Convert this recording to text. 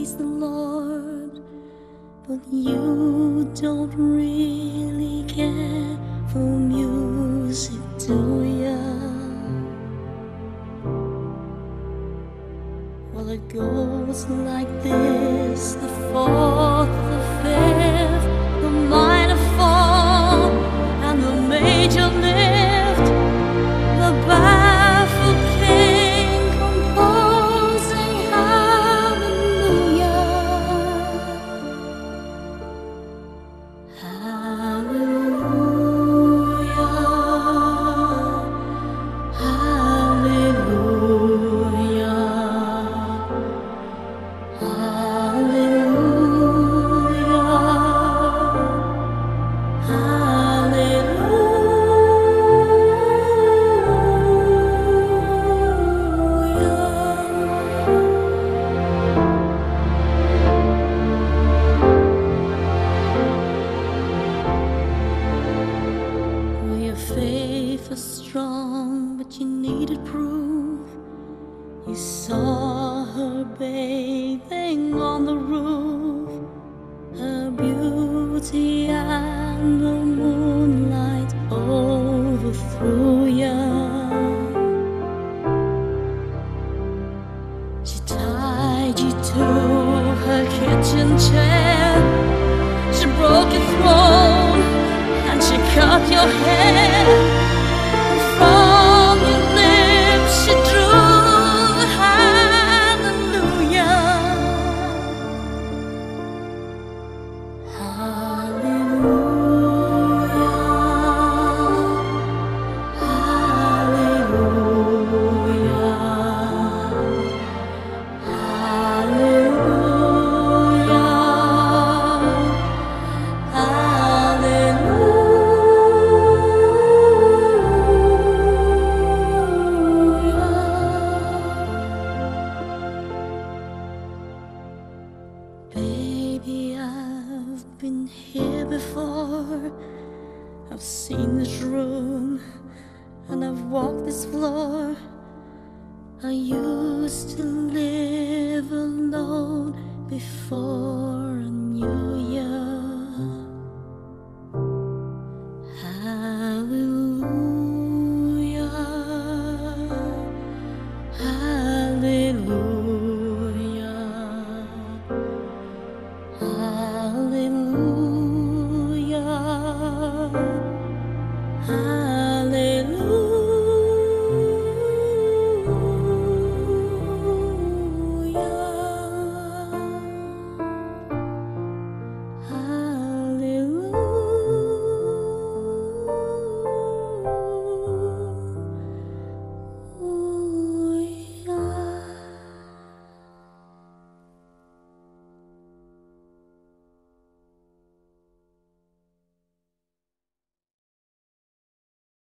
praise the Lord, but you don't really care for music, do ya? Well, it goes like this: the fourth, the fifth, the minor fall, and the major lift. The baffled king composing hallelujah, hallelujah, hallelujah, faith was strong, but you needed proof. You saw her bathing on the roof, her beauty and the moonlight overthrew ya. She tied you to her kitchen chair, she broke your throne, and she cut your hair. From your lips she drew hallelujah, hallelujah, hallelujah, baby, I've been here before. I've seen this room and I've walked this floor. I used to live alone before I knew ya.